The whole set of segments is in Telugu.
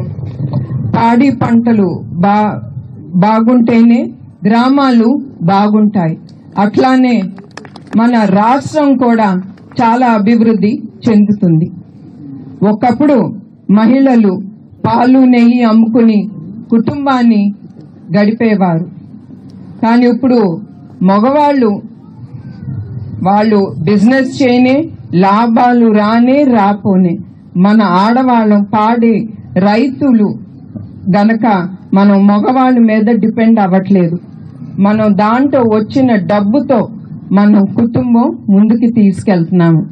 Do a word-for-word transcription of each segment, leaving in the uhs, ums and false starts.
పాడి పంటలు బా బాగుంటేనే గ్రామాలు బాగుంటాయి. అట్లానే మన రాష్ట్రం కూడా చాలా అభివృద్ధి చెందుతుంది. ఒకప్పుడు మహిళలు పాలు నెయ్యి అమ్ముకుని కుటుంబాన్ని గడిపేవారు. కానీ ఇప్పుడు మగవాళ్ళు వాళ్ళు బిజినెస్ చేయనే, లాభాలు రానే రాపోనే. మన ఆడవాళ్ళం పాడి రైతులు గనక మనం మగవాళ్ళ మీద డిపెండ్ అవ్వట్లేదు. మనం దాంట్లో వచ్చిన డబ్బుతో మనం కుటుంబం ముందుకు తీసుకెళ్తున్నాము.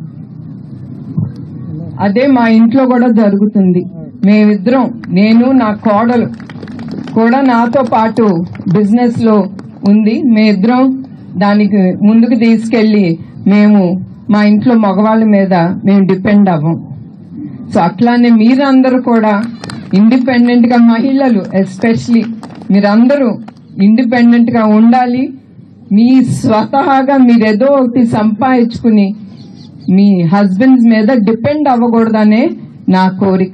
అదే మా ఇంట్లో కూడా జరుగుతుంది. మేమిద్దరం, నేను నా కోడలు కూడా నాతో పాటు బిజినెస్ లో ఉంది. మేమిద్దరం దానికి ముందుకు తీసుకెళ్లి మేము మా ఇంట్లో మగవాళ్ళ మీద మేము డిపెండ్ అవ్వం. సో అట్లానే మీరందరూ కూడా ఇండిపెండెంట్ గా, మహిళలు ఎస్పెషలీ మీరందరూ ఇండిపెండెంట్ గా ఉండాలి. మీ స్వతహాగా మీరేదో ఒకటి సంపాదించుకుని మీ హస్బెండ్స్ మీద డిపెండ్ అవ్వకూడదనే నా కోరిక.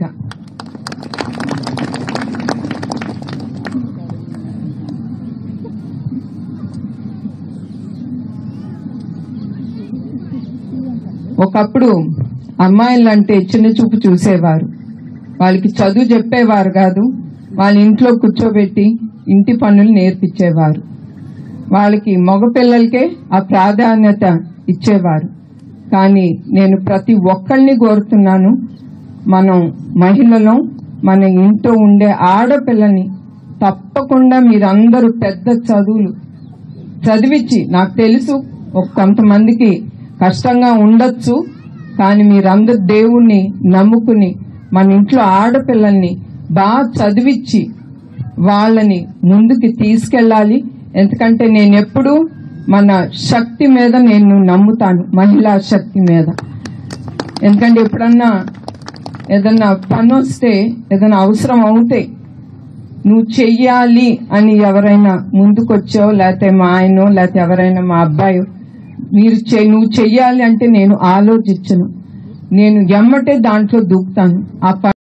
ఒకప్పుడు అమ్మాయిలంటే చిన్న చూపు చూసేవారు. వాళ్ళకి చదువు చెప్పేవారు కాదు, వాళ్ళ ఇంట్లో కూర్చోబెట్టి ఇంటి పనులు నేర్పించేవారు. వాళ్ళకి మగపిల్లలకే ఆ ప్రాధాన్యత ఇచ్చేవారు. కానీ నేను ప్రతి ఒక్కరిని కోరుతున్నాను, మనం మహిళలం, మన ఇంట్లో ఉండే ఆడపిల్లని తప్పకుండా మీరందరూ పెద్ద చదువులు చదివించి, నాకు తెలుసు కొంతమందికి కష్టంగా ఉండొచ్చు, కానీ మీరందరూ దేవుణ్ణి నమ్ముకుని మన ఇంట్లో ఆడపిల్లల్ని బాగా చదివించి వాళ్ళని ముందుకు తీసుకెళ్లాలి. ఎందుకంటే నేను ఎప్పుడు మన శక్తి మీద నేను నమ్ముతాను, మహిళా శక్తి మీద. ఎందుకంటే ఎప్పుడన్నా ఏదన్నా పని వస్తే, ఏదైనా అవసరం అవుతే నువ్వు చెయ్యాలి అని ఎవరైనా ముందుకొచ్చావు, లేకపోతే మా ఆయనో లేకపోతే ఎవరైనా మా అబ్బాయి మీరు నువ్వు చెయ్యాలి అంటే నేను ఆలోచించను, నేను ఎమ్మటే దాంట్లో దూకుతాను. ఆ